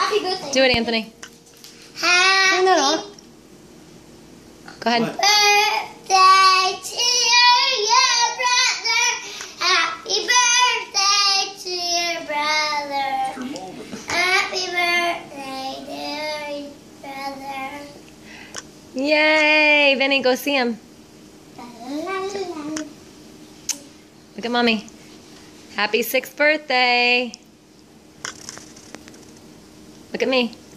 Happy birthday. Do it, Anthony. Happy Turn that on. Go ahead. birthday to your brother. Happy birthday to your brother. Happy birthday, dear brother. Yay! Vinny, go see him. Look at Mommy. Happy 6th birthday. Look at me.